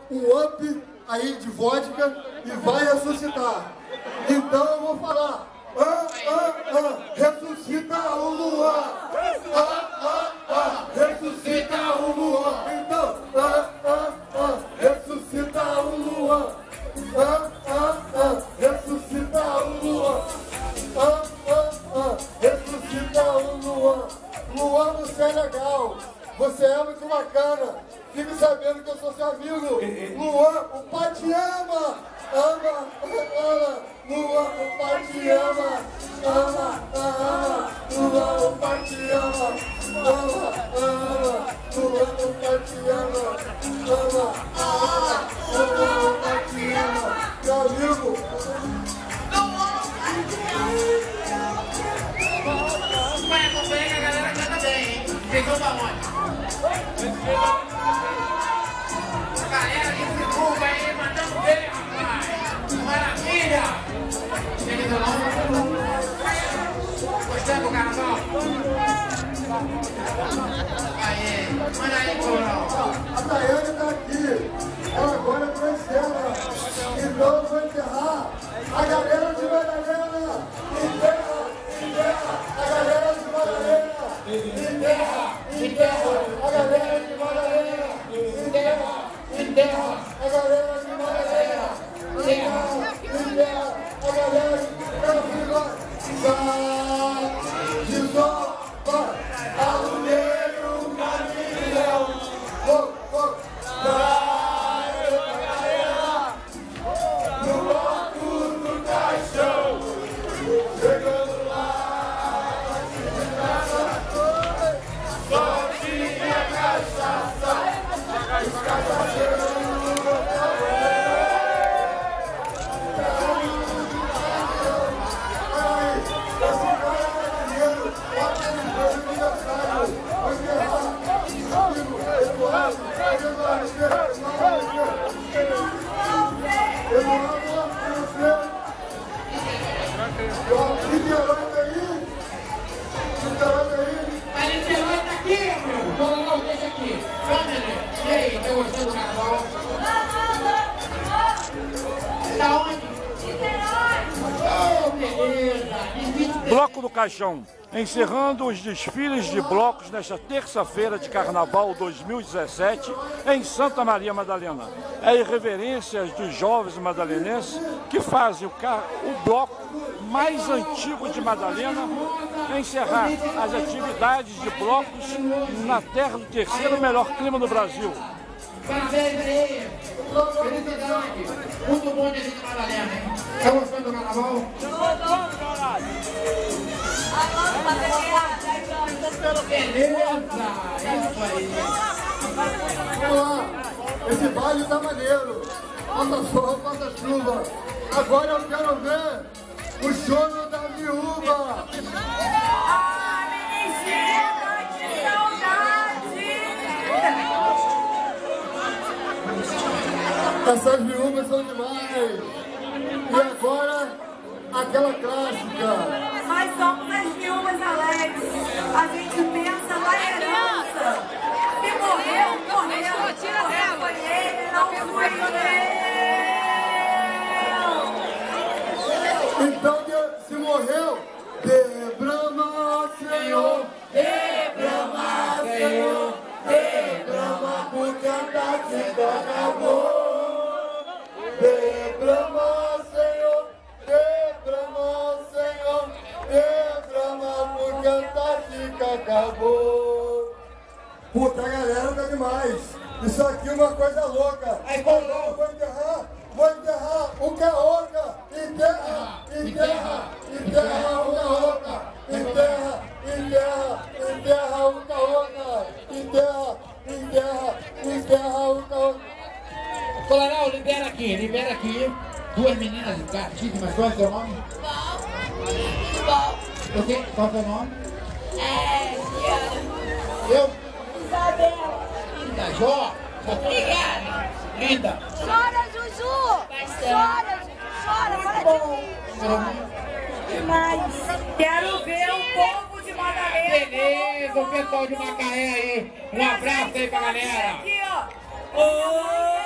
um up aí de vodka e vai ressuscitar. Então eu vou falar, ressuscita o Luan, ressuscita o Luan. Então, ressuscita o Luan, ressuscita o Luan, ressuscita o Luan. Luan, você é legal, você é muito bacana, fique sabendo que eu sou seu amigo. Luan, o pai te ama, Luan, o pai te ama, Luan, o pai te ama, Luan, o pai te ama, Luan, o pai te ama, meu amigo. Vai acompanhar que a galera canta bem, hein? Vocês vão pra onde? Galera de Friburgo aí, mandando bem, rapaz! Maravilha! Tem violão? Gostando do carnaval? Aí, manda aí, violão! A Daiane tá aqui, ela agora tá em cena, então eu vou enterrar a galera de Madalena! Enterra a galera de Madalena! Enterra a galera de Madalena! Enterra a galera de Madalena! Enterra a galera de Madalena! De sopa, alugueiro, caminhão! Galera, no bloco do caixão, chegando lá, só tinha cachaça, os cachaceiros. A Niterói tá aqui, meu! Vamos lá, deixa aqui! E aí, tá gostando do carnaval? Da onde? Oh, beleza! Bloco do Caixão, encerrando os desfiles de blocos nesta terça-feira de Carnaval 2017 em Santa Maria Madalena. É a irreverência dos jovens madalenenses que fazem o bloco mais antigo de Madalena encerrar as atividades de blocos na terra do terceiro melhor clima do Brasil. Parabéns aí! Felicidade! Muito bom de gente Madalena, hein? Tá gostando do carnaval? Beleza! Isso aí! Vamos lá, esse baile tá maneiro. Faça sol, faça chuva. Agora eu quero ver o choro da viúva. Ah, Meneghina, que saudade! Essas viúvas são demais. E agora, aquela clássica. Nós somos as viúvas alegres. A gente pensa na herança. Se morreu, morreu. Foi ele, não fui eu. Então, se morreu, debrama, Senhor. Debrama, Senhor. Debrama, porque a tática acabou. Debrama, Senhor. Debrama, Senhor. Debrama, porque a tática acabou. Puta, a galera tá demais. Isso aqui é uma coisa louca. Aí, Paulão. Vou enterrar o Caoca. Enterra o Caoca. Enterra o Caoca. Enterra o Caoca. Coronel, libera aqui. Duas meninas gatíssimas. Qual é o seu nome? Bom. Você, qual é o seu nome? Diana. Eu? Isabela. Linda, Jó. Obrigada. Linda. Chora, Juju. Chora, Juju. Chora, para demais. Quero ver o povo de Madalena. Beleza, o pessoal de Macaé aí. Um abraço aí pra galera. Aqui, ó.